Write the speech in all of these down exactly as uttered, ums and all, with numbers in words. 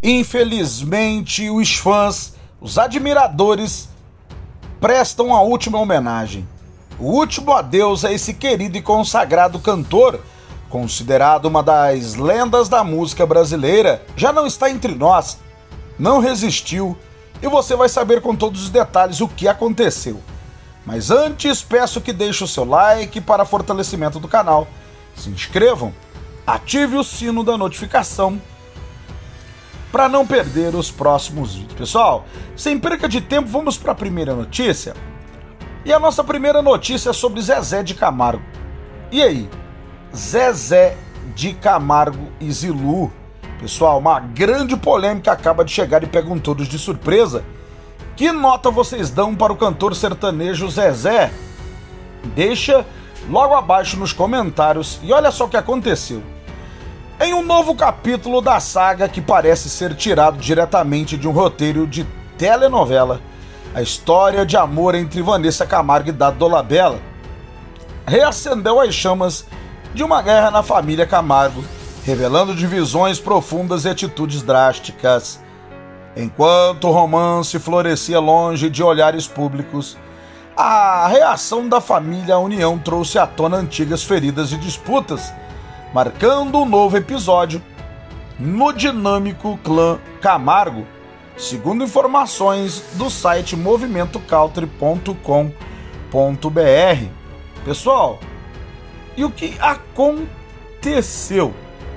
Infelizmente, os fãs, os admiradores, prestam a última homenagem, o último adeus a esse querido e consagrado cantor, considerado uma das lendas da música brasileira. Já não está entre nós, não resistiu, e você vai saber com todos os detalhes o que aconteceu. Mas antes, peço que deixe o seu like para fortalecimento do canal, se inscrevam, ative o sino da notificação para não perder os próximos vídeos. Pessoal, sem perca de tempo, vamos para a primeira notícia. E a nossa primeira notícia é sobre Zezé de Camargo. E aí? Zezé de Camargo e Zilu. Pessoal, uma grande polêmica acaba de chegar e pegam todos de surpresa. Que nota vocês dão para o cantor sertanejo Zezé? Deixa logo abaixo nos comentários. E olha só o que aconteceu. Em um novo capítulo da saga que parece ser tirado diretamente de um roteiro de telenovela, a história de amor entre Vanessa Camargo e Dado Dolabella reacendeu as chamas de uma guerra na família Camargo, revelando divisões profundas e atitudes drásticas. Enquanto o romance florescia longe de olhares públicos, a reação da família à união trouxe à tona antigas feridas e disputas, marcando um novo episódio no dinâmico clã Camargo, segundo informações do site movimento country ponto com ponto br. Pessoal, e o que aconteceu?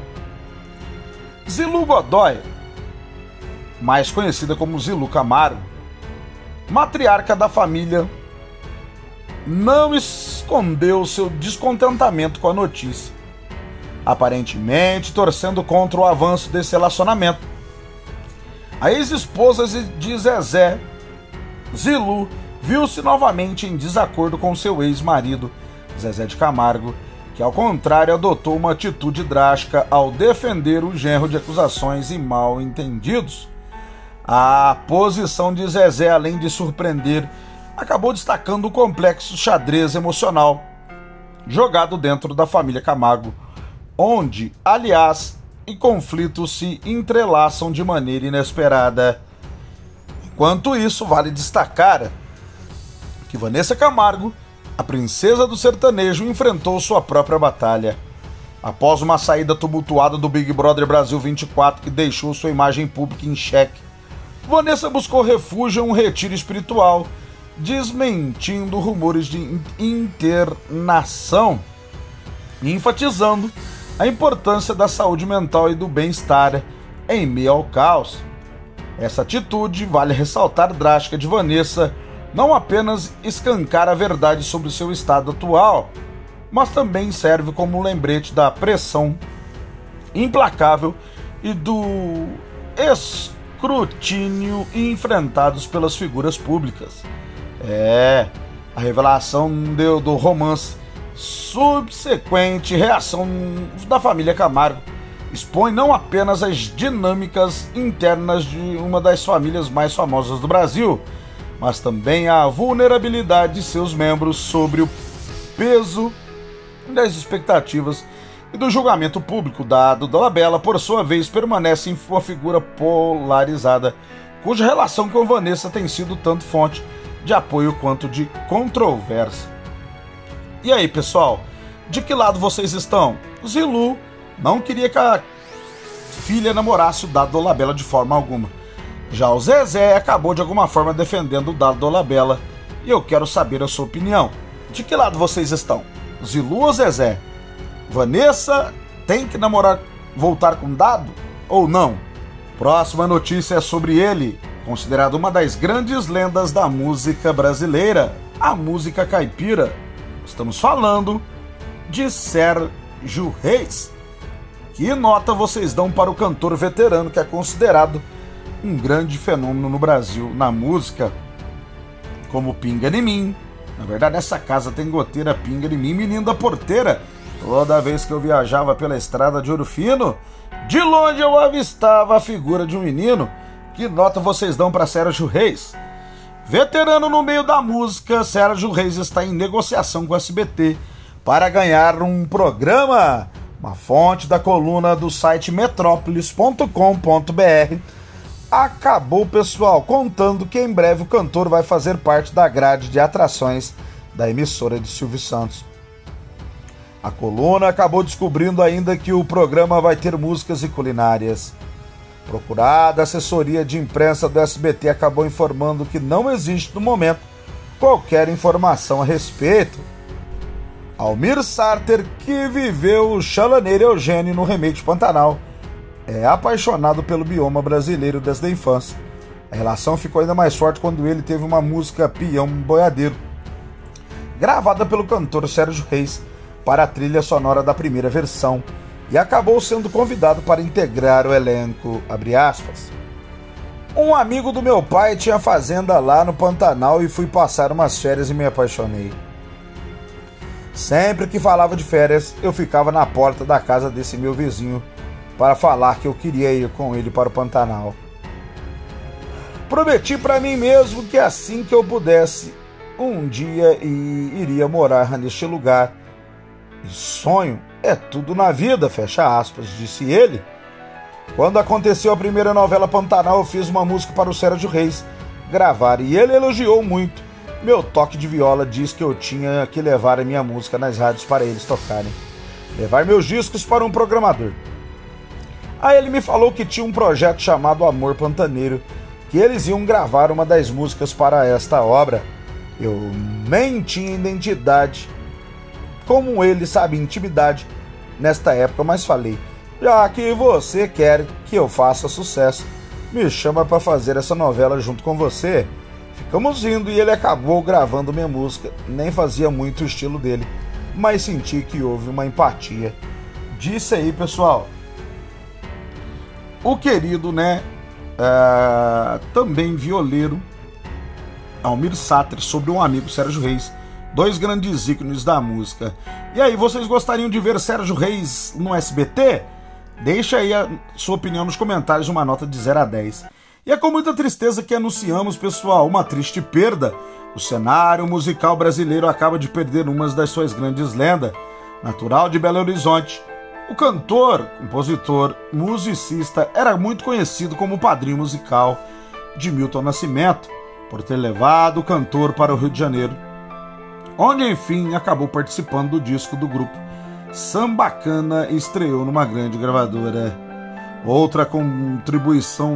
Zilu Godoy, mais conhecida como Zilu Camargo, matriarca da família, não escondeu seu descontentamento com a notícia, aparentemente torcendo contra o avanço desse relacionamento. A ex-esposa de Zezé, Zilu, viu-se novamente em desacordo com seu ex-marido, Zezé de Camargo, que ao contrário adotou uma atitude drástica ao defender o genro de acusações e mal-entendidos. A posição de Zezé, além de surpreender, acabou destacando o complexo xadrez emocional jogado dentro da família Camargo, onde, aliás, e conflitos se entrelaçam de maneira inesperada. Enquanto isso, vale destacar que Vanessa Camargo, a princesa do sertanejo, enfrentou sua própria batalha. Após uma saída tumultuada do Big Brother Brasil vinte e quatro que deixou sua imagem pública em xeque, Vanessa buscou refúgio em um retiro espiritual, desmentindo rumores de internação e enfatizando a importância da saúde mental e do bem-estar em meio ao caos. Essa atitude, vale ressaltar, drástica de Vanessa, não apenas escancara a verdade sobre o seu estado atual, mas também serve como um lembrete da pressão implacável e do escrutínio enfrentados pelas figuras públicas. É, a revelação do, do romance subsequente reação da família Camargo expõe não apenas as dinâmicas internas de uma das famílias mais famosas do Brasil, mas também a vulnerabilidade de seus membros sobre o peso das expectativas e do julgamento público. Dado Dolabella, por sua vez, permanece uma figura polarizada, cuja relação com Vanessa tem sido tanto fonte de apoio quanto de controvérsia. E aí, pessoal, de que lado vocês estão? Zilu não queria que a filha namorasse o Dado Dolabella de forma alguma. Já o Zezé acabou de alguma forma defendendo o Dado Dolabella, e eu quero saber a sua opinião. De que lado vocês estão? Zilu ou Zezé? Vanessa tem que namorar, voltar com Dado ou não? Próxima notícia é sobre ele, considerado uma das grandes lendas da música brasileira, a música caipira. Estamos falando de Sérgio Reis. Que nota vocês dão para o cantor veterano que é considerado um grande fenômeno no Brasil na música, como Pinga em Mim? Na verdade, essa casa tem goteira, pinga em mim, menino da porteira. Toda vez que eu viajava pela estrada de Ouro Fino, de longe eu avistava a figura de um menino. Que nota vocês dão para Sérgio Reis? Veterano no meio da música, Sérgio Reis está em negociação com o S B T para ganhar um programa. Uma fonte da coluna do site metrópolis ponto com ponto br acabou, pessoal, contando que em breve o cantor vai fazer parte da grade de atrações da emissora de Silvio Santos. A coluna acabou descobrindo ainda que o programa vai ter músicas e culinárias. Procurada, a assessoria de imprensa do S B T acabou informando que não existe no momento qualquer informação a respeito. Almir Sater, que viveu o chalaneiro Eugênio no remake de Pantanal, é apaixonado pelo bioma brasileiro desde a infância. A relação ficou ainda mais forte quando ele teve uma música Peão Boiadeiro, gravada pelo cantor Sérgio Reis, para a trilha sonora da primeira versão, e acabou sendo convidado para integrar o elenco, abre aspas. Um amigo do meu pai tinha fazenda lá no Pantanal e fui passar umas férias e me apaixonei. Sempre que falava de férias, eu ficava na porta da casa desse meu vizinho para falar que eu queria ir com ele para o Pantanal. Prometi para mim mesmo que assim que eu pudesse, um dia iria morar neste lugar. E sonho é tudo na vida, fecha aspas, disse ele. Quando aconteceu a primeira novela Pantanal, eu fiz uma música para o Sérgio Reis gravar e ele elogiou muito. Meu toque de viola diz que eu tinha que levar a minha música nas rádios para eles tocarem. Levar meus discos para um programador. Aí ele me falou que tinha um projeto chamado Amor Pantaneiro, que eles iam gravar uma das músicas para esta obra. Eu nem tinha identidade, como ele sabe, intimidade, nesta época, mas falei, já que você quer que eu faça sucesso, me chama para fazer essa novela junto com você. Ficamos indo e ele acabou gravando minha música, nem fazia muito o estilo dele, mas senti que houve uma empatia. Disse aí, pessoal, o querido, né, uh, também violeiro, Almir Sater, sobre um amigo, Sérgio Reis, dois grandes ícones da música. E aí, vocês gostariam de ver Sérgio Reis no S B T? Deixa aí a sua opinião nos comentários, uma nota de zero a dez. E é com muita tristeza que anunciamos, pessoal, uma triste perda. O cenário musical brasileiro acaba de perder uma das suas grandes lendas. Natural de Belo Horizonte, o cantor, compositor, musicista era muito conhecido como o padrinho musical de Milton Nascimento, por ter levado o cantor para o Rio de Janeiro, onde enfim acabou participando do disco do grupo Sambacana e estreou numa grande gravadora. Outra contribuição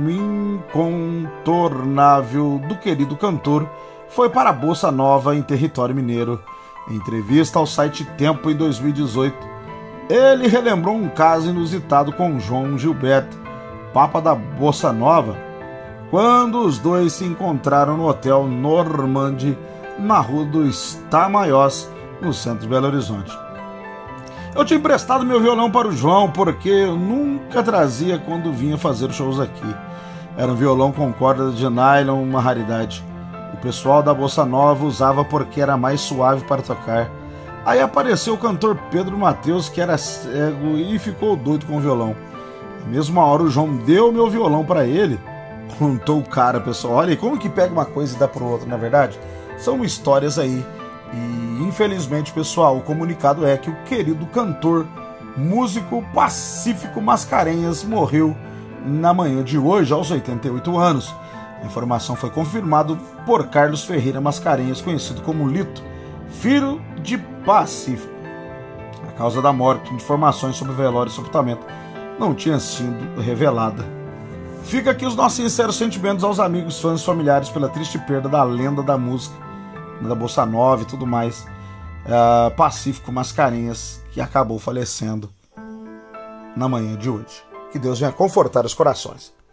incontornável do querido cantor foi para a Bossa Nova em território mineiro. Em entrevista ao site Tempo em dois mil e dezoito, ele relembrou um caso inusitado com João Gilberto, papa da Bossa Nova, quando os dois se encontraram no Hotel Normandie, na rua dos Tamaiós, no centro de Belo Horizonte. Eu tinha emprestado meu violão para o João, porque eu nunca trazia quando vinha fazer shows aqui. Era um violão com corda de nylon, uma raridade. O pessoal da Bossa Nova usava porque era mais suave para tocar. Aí apareceu o cantor Pedro Mateus, que era cego e ficou doido com o violão. Na mesma hora o João deu meu violão para ele. Contou o cara, pessoal. Olha aí, como que pega uma coisa e dá pro outro, na verdade? São histórias aí. E infelizmente, pessoal, o comunicado é que o querido cantor, músico Pacífico Mascarenhas morreu na manhã de hoje, aos oitenta e oito anos. A informação foi confirmada por Carlos Ferreira Mascarenhas, conhecido como Lito, filho de Pacífico. A causa da morte, informações sobre o velório e sepultamento não tinha sido revelada. Fica aqui os nossos sinceros sentimentos aos amigos, fãs e familiares pela triste perda da lenda da música, da Bossa Nova e tudo mais, uh, Pacífico Mascarenhas, que acabou falecendo na manhã de hoje. Que Deus venha confortar os corações.